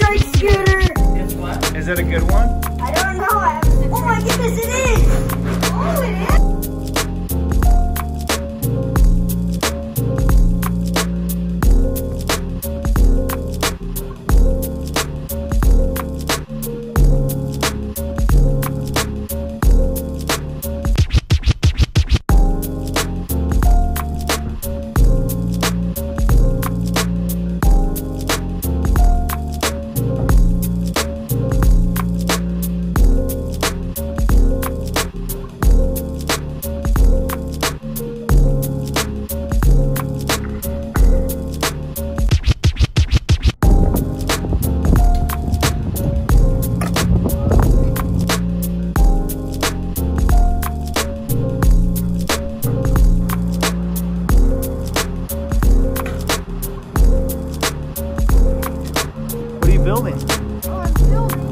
strike scooter. It's what? Is it a good one? I don't know. Oh my goodness, it is. Oh, it is. Building. Oh, I'm building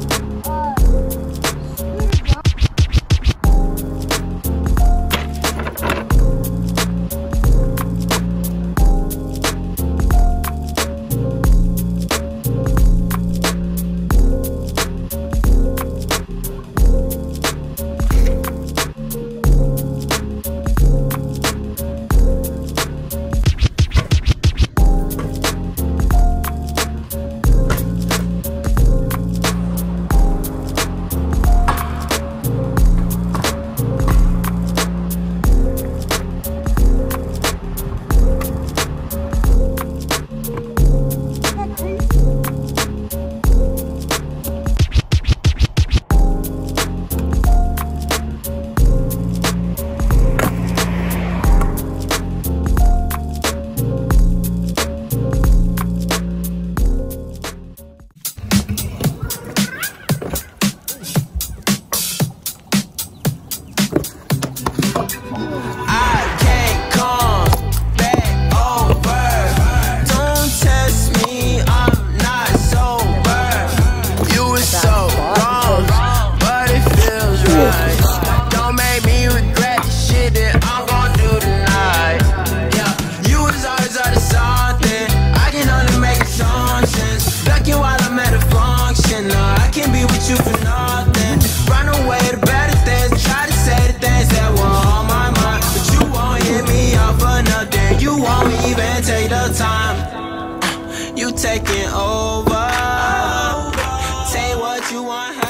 time. You taking over. Say what you want.